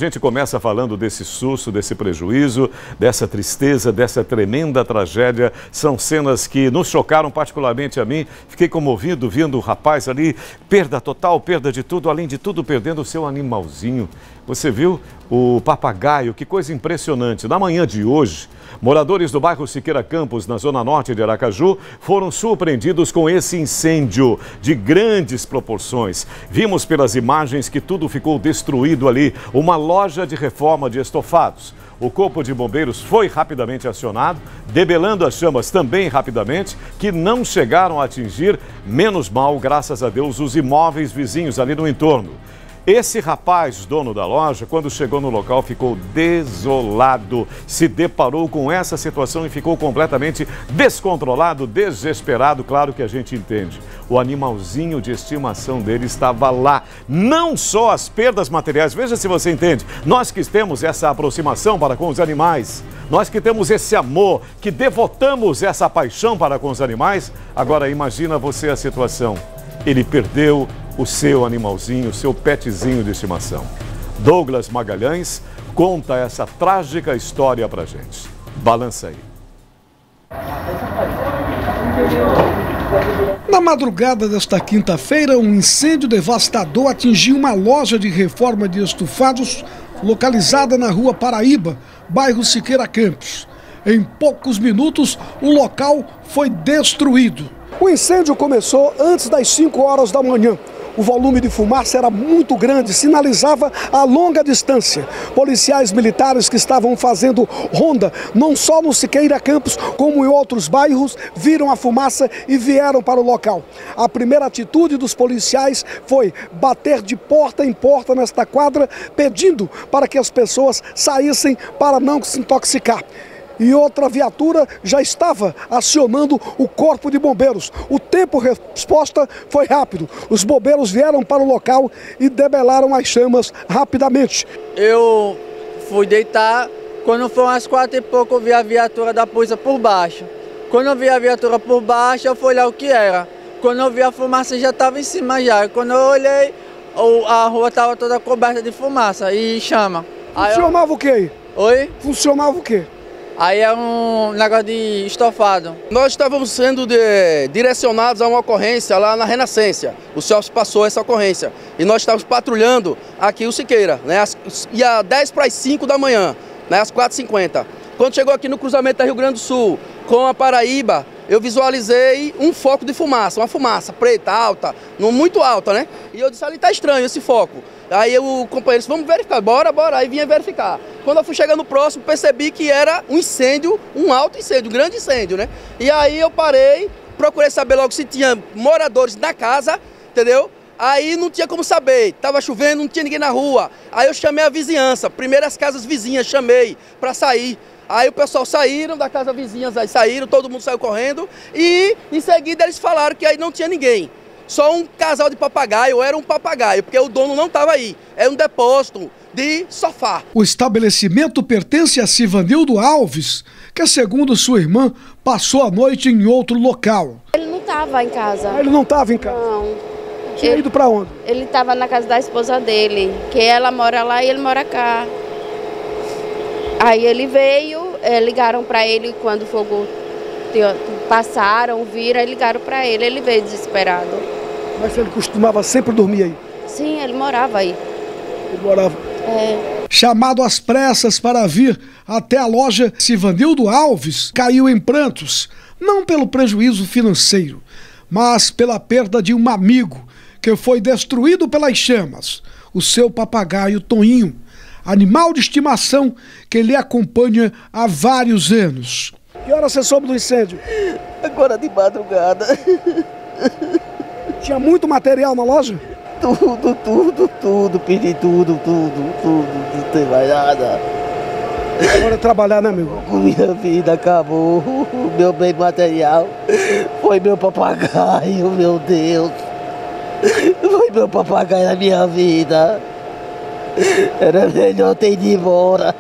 A gente começa falando desse susto, desse prejuízo, dessa tristeza, dessa tremenda tragédia. São cenas que nos chocaram particularmente a mim. Fiquei comovido vendo o rapaz ali, perda total, perda de tudo, além de tudo perdendo o seu animalzinho. Você viu o papagaio, que coisa impressionante. Na manhã de hoje, moradores do bairro Siqueira Campos, na zona norte de Aracaju, foram surpreendidos com esse incêndio de grandes proporções. Vimos pelas imagens que tudo ficou destruído ali, uma loja de reforma de estofados. O corpo de bombeiros foi rapidamente acionado, debelando as chamas também rapidamente, que não chegaram a atingir, menos mal, graças a Deus, os imóveis vizinhos ali no entorno. Esse rapaz, dono da loja, quando chegou no local, ficou desolado, se deparou com essa situação e ficou completamente descontrolado, desesperado. Claro que a gente entende. O animalzinho de estimação dele estava lá. Não só as perdas materiais, veja se você entende. Nós que temos essa aproximação para com os animais, nós que temos esse amor, que devotamos essa paixão para com os animais, agora imagina você a situação. Ele perdeu o seu animalzinho, o seu petzinho de estimação. Douglas Magalhães conta essa trágica história pra gente. Balança aí. Na madrugada desta quinta-feira, um incêndio devastador atingiu uma loja de reforma de estofados localizada na rua Paraíba, bairro Siqueira Campos. Em poucos minutos, o local foi destruído. O incêndio começou antes das 5 horas da manhã. O volume de fumaça era muito grande, sinalizava a longa distância. Policiais militares que estavam fazendo ronda, não só no Siqueira Campos, como em outros bairros, viram a fumaça e vieram para o local. A primeira atitude dos policiais foi bater de porta em porta nesta quadra, pedindo para que as pessoas saíssem para não se intoxicar. E outra viatura já estava acionando o corpo de bombeiros. O tempo de resposta foi rápido. Os bombeiros vieram para o local e debelaram as chamas rapidamente. Eu fui deitar, quando foram às 4 e pouco eu vi a viatura da polícia por baixo. Quando eu vi a viatura por baixo, eu fui olhar o que era. Quando eu vi a fumaça já estava em cima já. Quando eu olhei, a rua estava toda coberta de fumaça e chama. Funcionava o que aí? Oi? Funcionava o quê? Aí é um negócio de estofado. Nós estávamos sendo direcionados a uma ocorrência lá na Renascência. O senhor passou essa ocorrência. E nós estávamos patrulhando aqui o Siqueira, né? E às 10 para as 5 da manhã, né? Às 4h50. Quando chegou aqui no cruzamento da Rio Grande do Sul com a Paraíba, eu visualizei um foco de fumaça, uma fumaça preta, alta, muito alta, né? E eu disse, ali tá estranho esse foco. Aí o companheiro disse, vamos verificar, bora. Aí vinha verificar. Quando eu fui chegando próximo, percebi que era um incêndio, um alto incêndio, um grande incêndio, né? E aí eu parei, procurei saber logo se tinha moradores na casa, entendeu? Aí não tinha como saber, tava chovendo, não tinha ninguém na rua. Aí eu chamei a vizinhança, primeiro as casas vizinhas, chamei para sair. Aí o pessoal saíram da casa vizinhas, aí saíram, todo mundo saiu correndo. E em seguida eles falaram que aí não tinha ninguém. Só um casal de papagaio, era um papagaio, porque o dono não estava aí. Era um depósito de sofá. O estabelecimento pertence a Sivanildo Alves, que, segundo sua irmã, passou a noite em outro local. Ele não estava em casa. Ele não estava em casa? Não. Tinha ido para onde? Ele estava na casa da esposa dele, que ela mora lá e ele mora cá. Aí ele veio, ligaram para ele quando o fogo passaram, viram, e ligaram para ele. Ele veio desesperado. Mas ele costumava sempre dormir aí? Sim, ele morava aí. Ele morava? É. Chamado às pressas para vir até a loja, Sivanildo Alves caiu em prantos, não pelo prejuízo financeiro, mas pela perda de um amigo que foi destruído pelas chamas, o seu papagaio Toninho, animal de estimação que lhe acompanha há vários anos. Que hora você soube do incêndio? Agora de madrugada. Tinha muito material na loja? Tudo, pedi tudo, não tem mais nada. Agora é trabalhar, né, amigo? Minha vida acabou, o meu bem material foi meu papagaio, meu Deus. Foi meu papagaio na minha vida. Era melhor ter ido embora.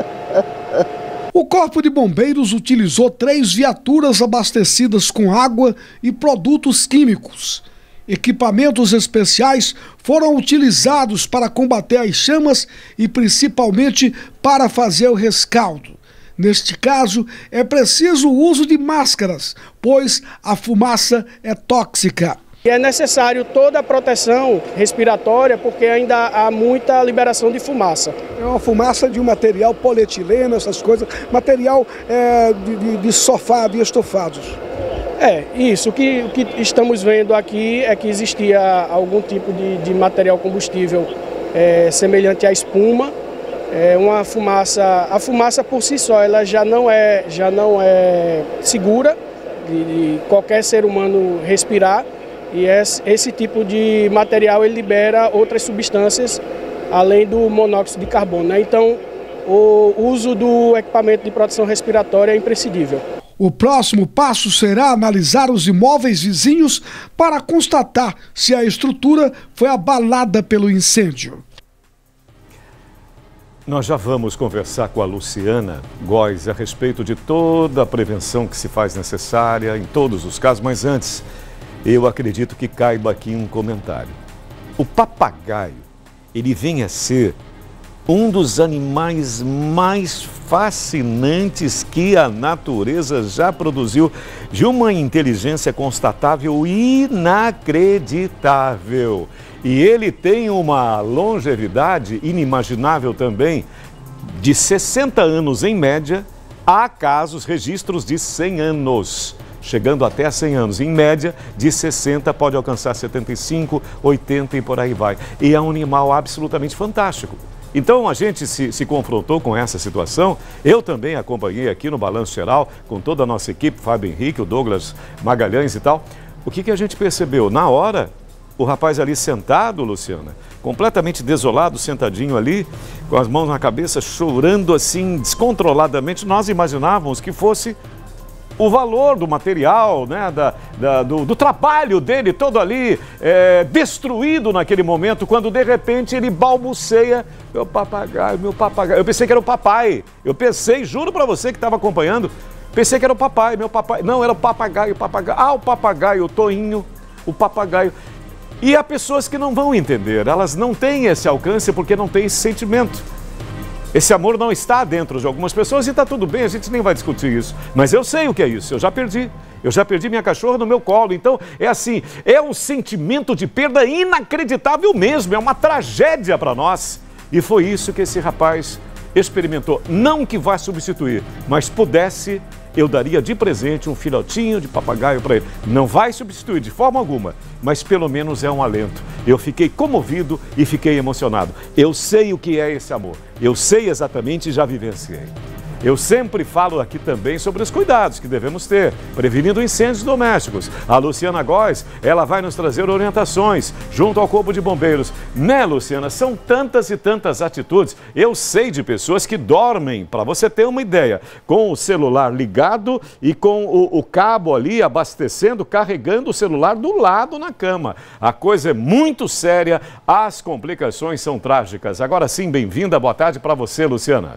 O Corpo de Bombeiros utilizou 3 viaturas abastecidas com água e produtos químicos. Equipamentos especiais foram utilizados para combater as chamas e principalmente para fazer o rescaldo. Neste caso, é preciso o uso de máscaras, pois a fumaça é tóxica. E é necessário toda a proteção respiratória, porque ainda há muita liberação de fumaça. É uma fumaça de um material polietileno, essas coisas, material de sofá, de estofados. Isso. O que estamos vendo aqui é que existia algum tipo de material combustível semelhante à espuma. Uma fumaça, a fumaça por si só, ela já não é segura de qualquer ser humano respirar. E esse tipo de material ele libera outras substâncias além do monóxido de carbono, né? Então, o uso do equipamento de proteção respiratória é imprescindível. O próximo passo será analisar os imóveis vizinhos para constatar se a estrutura foi abalada pelo incêndio. Nós já vamos conversar com a Luciana Góes a respeito de toda a prevenção que se faz necessária em todos os casos, mas antes, eu acredito que caiba aqui um comentário. O papagaio, ele vem a ser um dos animais mais fascinantes que a natureza já produziu, de uma inteligência constatável e inacreditável. E ele tem uma longevidade inimaginável também, de 60 anos em média, há casos, registros de 100 anos. Chegando até a 100 anos. Em média, de 60 pode alcançar 75, 80 e por aí vai. E é um animal absolutamente fantástico. Então a gente se confrontou com essa situação. Eu também acompanhei aqui no Balanço Geral, com toda a nossa equipe, Fábio Henrique, o Douglas Magalhães e tal. O que a gente percebeu? Na hora, o rapaz ali sentado, Luciana, completamente desolado, sentadinho ali, com as mãos na cabeça, chorando assim, descontroladamente, nós imaginávamos que fosse o valor do material, né, do trabalho dele todo ali, destruído naquele momento, quando de repente ele balbuceia, meu papagaio, meu papagaio. Eu pensei que era o papai, juro para você que estava acompanhando, pensei que era o papai, meu papai. Não, era o papagaio, o papagaio, o Toinho, o papagaio. E há pessoas que não vão entender, elas não têm esse alcance porque não têm esse sentimento. Esse amor não está dentro de algumas pessoas e está tudo bem, a gente nem vai discutir isso. Mas eu sei o que é isso, eu já perdi minha cachorra no meu colo. Então é assim, é um sentimento de perda inacreditável mesmo, é uma tragédia para nós. E foi isso que esse rapaz experimentou. Não que vá substituir, mas pudesse, eu daria de presente um filhotinho de papagaio para ele. Não vai substituir de forma alguma, mas pelo menos é um alento. Eu fiquei comovido e fiquei emocionado. Eu sei o que é esse amor. Eu sei exatamente e já vivenciei. Eu sempre falo aqui também sobre os cuidados que devemos ter, prevenindo incêndios domésticos. A Luciana Góes, ela vai nos trazer orientações junto ao Corpo de Bombeiros. Né, Luciana? São tantas e tantas atitudes. Eu sei de pessoas que dormem, para você ter uma ideia, com o celular ligado e com o cabo ali abastecendo, carregando o celular do lado na cama. A coisa é muito séria, as complicações são trágicas. Agora sim, bem-vinda, boa tarde para você, Luciana.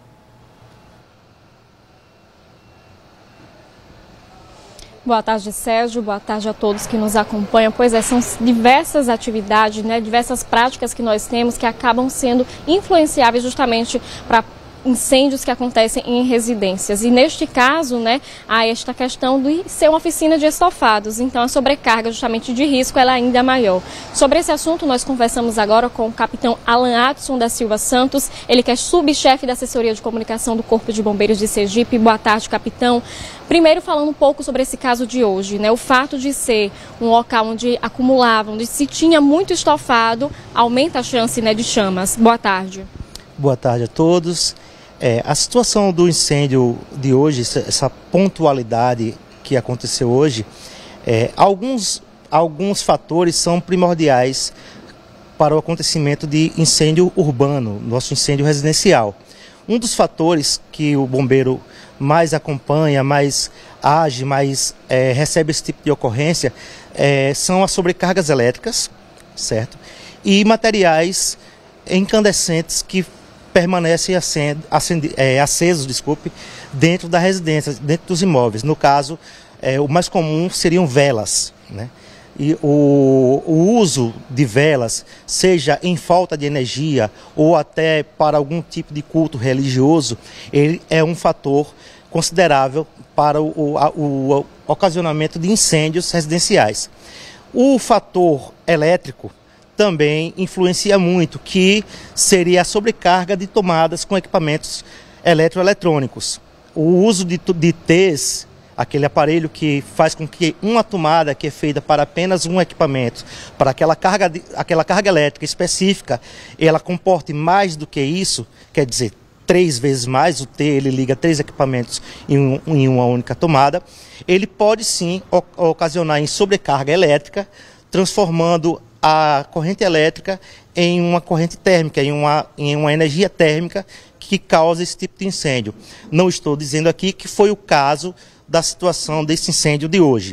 Boa tarde, Sérgio. Boa tarde a todos que nos acompanham. Pois é, são diversas atividades, né, diversas práticas que nós temos que acabam sendo influenciáveis justamente para incêndios que acontecem em residências. E neste caso, né, há esta questão de ser uma oficina de estofados. Então, a sobrecarga justamente de risco ela ainda é maior. Sobre esse assunto, nós conversamos agora com o capitão Alan Adson da Silva Santos. Ele que é subchefe da assessoria de comunicação do Corpo de Bombeiros de Sergipe. Boa tarde, capitão. Primeiro, falando um pouco sobre esse caso de hoje, né? O fato de ser um local onde acumulavam, onde se tinha muito estofado, aumenta a chance, né, de chamas. Boa tarde. Boa tarde a todos. A situação do incêndio de hoje, essa pontualidade que aconteceu hoje, alguns fatores são primordiais para o acontecimento de incêndio urbano, nosso incêndio residencial. Um dos fatores que o bombeiro mais acompanha, mais age, mais recebe esse tipo de ocorrência, são as sobrecargas elétricas, certo? E materiais incandescentes que permanecem acesos, dentro da residência, dentro dos imóveis. No caso, o mais comum seriam velas, né? e o uso de velas, seja em falta de energia ou até para algum tipo de culto religioso, ele é um fator considerável para o ocasionamento de incêndios residenciais. O fator elétrico também influencia muito, que seria a sobrecarga de tomadas com equipamentos eletroeletrônicos. O uso de T's, aquele aparelho que faz com que uma tomada que é feita para apenas um equipamento, para aquela carga elétrica específica, ela comporte mais do que isso, quer dizer, 3 vezes mais, o T ele liga 3 equipamentos em uma única tomada, ele pode sim ocasionar em sobrecarga elétrica, transformando a corrente elétrica em uma corrente térmica, em uma energia térmica que causa esse tipo de incêndio. Não estou dizendo aqui que foi o caso da situação desse incêndio de hoje.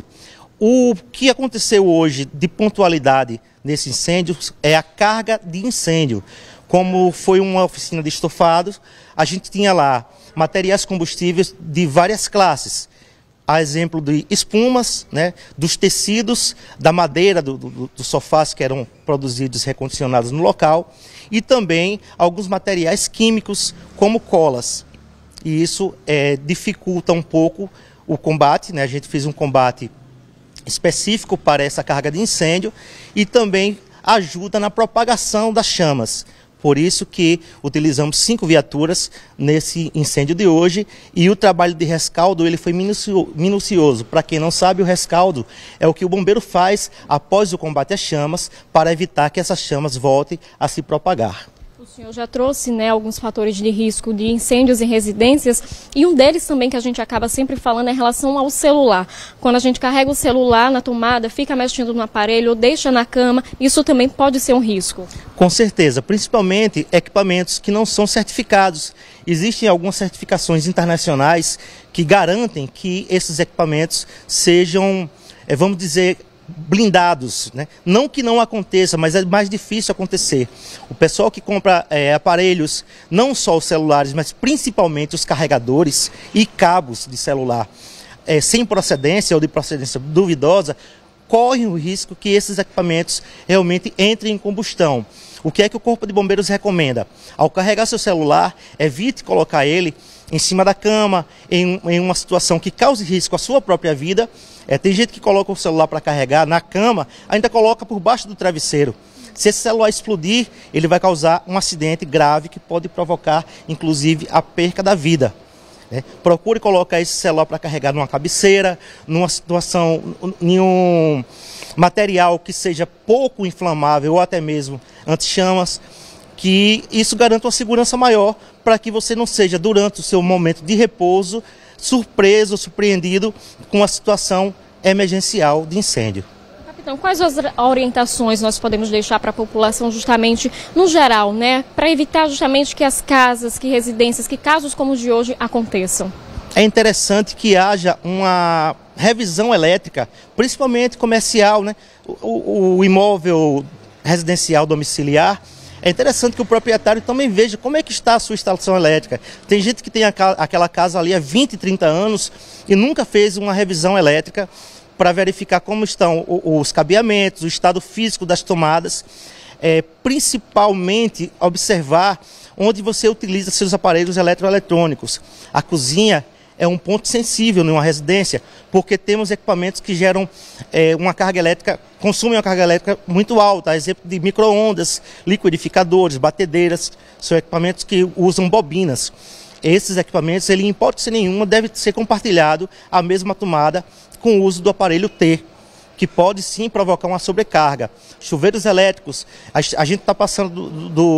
O que aconteceu hoje de pontualidade nesse incêndio é a carga de incêndio. Como foi uma oficina de estofados, a gente tinha lá materiais combustíveis de várias classes. A exemplo de espumas, né, dos tecidos, da madeira, dos sofás que eram produzidos e recondicionados no local, e também alguns materiais químicos, como colas. E isso dificulta um pouco o combate, né? A gente fez um combate específico para essa carga de incêndio e também ajuda na propagação das chamas. Por isso que utilizamos 5 viaturas nesse incêndio de hoje, e o trabalho de rescaldo ele foi minucioso. Para quem não sabe, o rescaldo é o que o bombeiro faz após o combate às chamas para evitar que essas chamas voltem a se propagar. O senhor já trouxe, né, alguns fatores de risco de incêndios em residências, e um deles também que a gente acaba sempre falando é em relação ao celular. Quando a gente carrega o celular na tomada, fica mexendo no aparelho ou deixa na cama, isso também pode ser um risco. Com certeza, principalmente equipamentos que não são certificados. Existem algumas certificações internacionais que garantem que esses equipamentos sejam, vamos dizer, blindados, né? Não que não aconteça, mas é mais difícil acontecer. O pessoal que compra aparelhos, não só os celulares, mas principalmente os carregadores e cabos de celular sem procedência ou de procedência duvidosa, correm o risco que esses equipamentos realmente entrem em combustão. O que é que o Corpo de Bombeiros recomenda? Ao carregar seu celular, evite colocar ele em cima da cama, em uma situação que cause risco à sua própria vida. Tem gente que coloca o celular para carregar na cama, ainda coloca por baixo do travesseiro. Se esse celular explodir, ele vai causar um acidente grave que pode provocar, inclusive, a perca da vida. Procure colocar esse celular para carregar numa cabeceira, numa situação, em um material que seja pouco inflamável ou até mesmo anti-chamas, que isso garanta uma segurança maior para que você não seja, durante o seu momento de repouso, surpreso ou surpreendido com a situação emergencial de incêndio. Capitão, quais as orientações nós podemos deixar para a população justamente no geral, né, para evitar justamente que as casas, que residências, que casos como o de hoje aconteçam? É interessante que haja uma revisão elétrica, principalmente comercial, né? O imóvel residencial domiciliar. É interessante que o proprietário também veja como é que está a sua instalação elétrica. Tem gente que tem aquela casa ali há 20, 30 anos e nunca fez uma revisão elétrica para verificar como estão os cabeamentos, o estado físico das tomadas, principalmente observar onde você utiliza seus aparelhos eletroeletrônicos. A cozinha é um ponto sensível numa residência, porque temos equipamentos que geram uma carga elétrica, consumem uma carga elétrica muito alta, a exemplo de micro-ondas, liquidificadores, batedeiras, são equipamentos que usam bobinas. Esses equipamentos, em hipótese nenhuma, deve ser compartilhado a mesma tomada com o uso do aparelho T, que pode sim provocar uma sobrecarga. Chuveiros elétricos, a gente está passando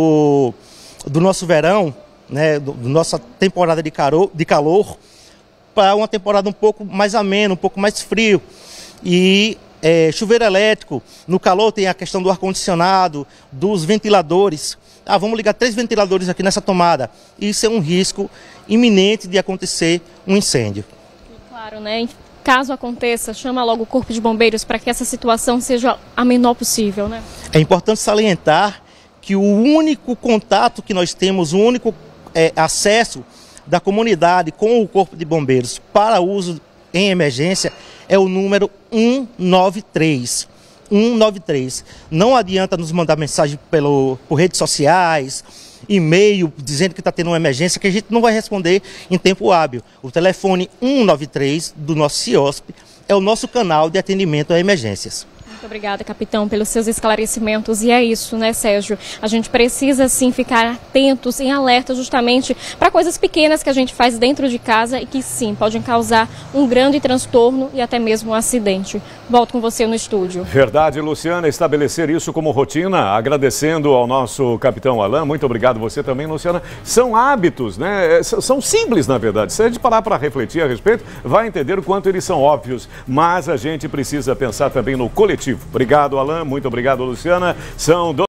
do nosso verão, né, da nossa temporada de calor, para uma temporada um pouco mais amena, um pouco mais frio. E chuveiro elétrico, no calor tem a questão do ar-condicionado, dos ventiladores. Vamos ligar 3 ventiladores aqui nessa tomada. Isso é um risco iminente de acontecer um incêndio. Claro, né? Caso aconteça, chama logo o Corpo de Bombeiros para que essa situação seja a menor possível, né? É importante salientar que o único contato que nós temos, o único acesso da comunidade com o Corpo de Bombeiros para uso em emergência é o número 193. 193. Não adianta nos mandar mensagem por redes sociais, e-mail, dizendo que está tendo uma emergência, que a gente não vai responder em tempo hábil. O telefone 193 do nosso CIOSP é o nosso canal de atendimento a emergências. Muito obrigada, capitão, pelos seus esclarecimentos. E é isso, né, Sérgio? A gente precisa, sim, ficar atentos, em alerta, justamente para coisas pequenas que a gente faz dentro de casa e que, sim, podem causar um grande transtorno e até mesmo um acidente. Volto com você no estúdio. Verdade, Luciana, estabelecer isso como rotina, agradecendo ao nosso capitão Alain. Muito obrigado você também, Luciana. São hábitos, né? São simples, na verdade. Se a gente parar para refletir a respeito, vai entender o quanto eles são óbvios. Mas a gente precisa pensar também no coletivo. Obrigado, Alain. Muito obrigado, Luciana. São